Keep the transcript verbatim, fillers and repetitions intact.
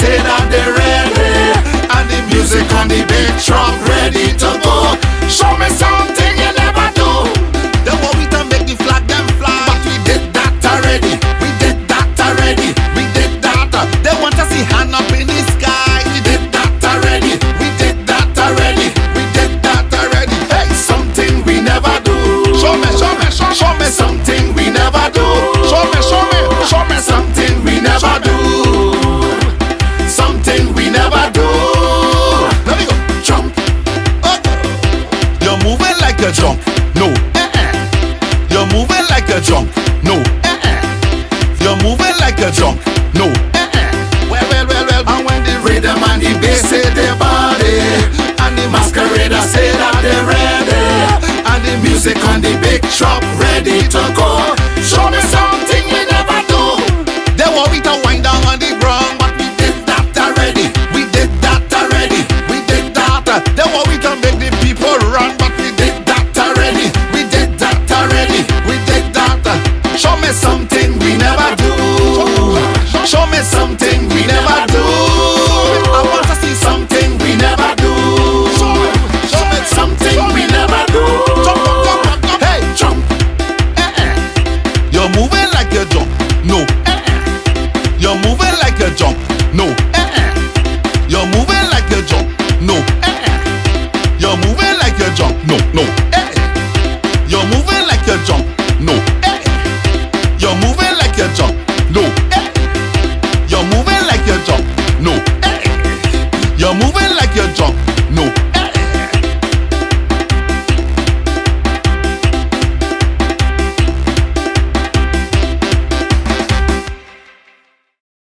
say that they're ready, and the music on the big truck ready to go. Show me something you never do. They want we to make the flag them fly, but we did that already. We did that already. We did that. They want to see hand up in the sky. We did that already. We did that already. We did that already. Hey, something we never do. Show me, show me, show, show me something we never do. Show me, show me, show me something we never do. Something we never do. Let me go. Jump. Okay. You're moving like a jump. No. Uh-uh. You're moving like a jump. No. Uh-uh. You're moving like a jump. No. Uh-uh. Well, well, well, well. And when the rhythm and the bass say their body, and the masquerader say that they're ready, and the music on the big truck ready to go.